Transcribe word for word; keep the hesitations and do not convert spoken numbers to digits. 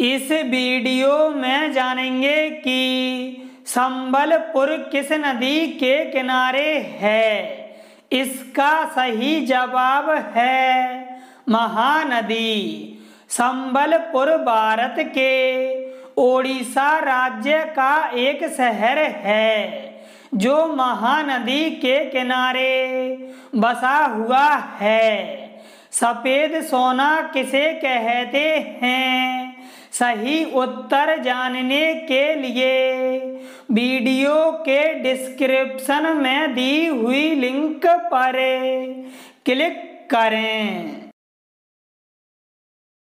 इस वीडियो में जानेंगे कि संबलपुर किस नदी के किनारे है। इसका सही जवाब है महानदी। संबलपुर भारत के ओडिशा राज्य का एक शहर है जो महानदी के किनारे बसा हुआ है। सफेद सोना किसे कहते हैं? सही उत्तर जानने के लिए वीडियो के डिस्क्रिप्शन में दी हुई लिंक पर क्लिक करें।